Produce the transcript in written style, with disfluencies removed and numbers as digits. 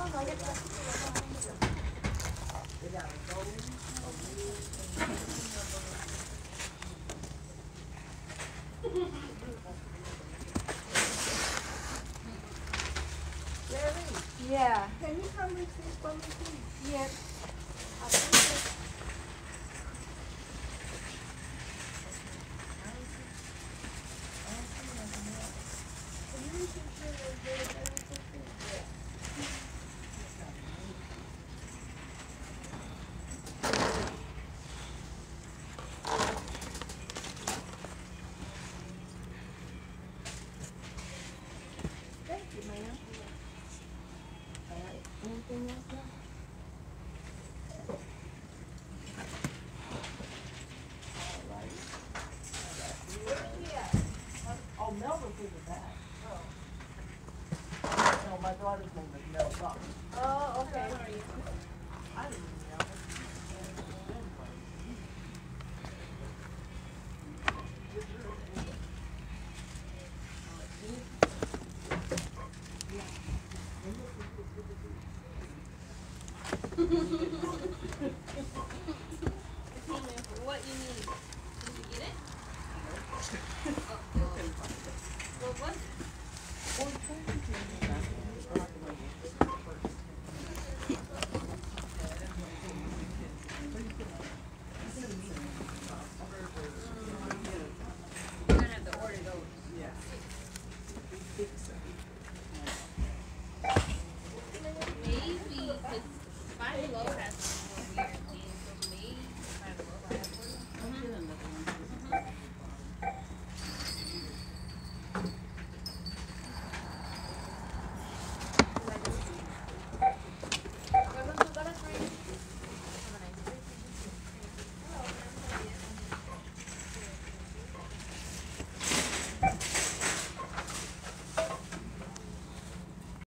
Yeah. Can you come reach this for me, please? Yes. Thank you, ma'am. Anything else now? Oh, Melvin's in the back. No, my daughter's name is Mel Buck. Oh, okay. I didn't know. What you need? Did you get it? What was it?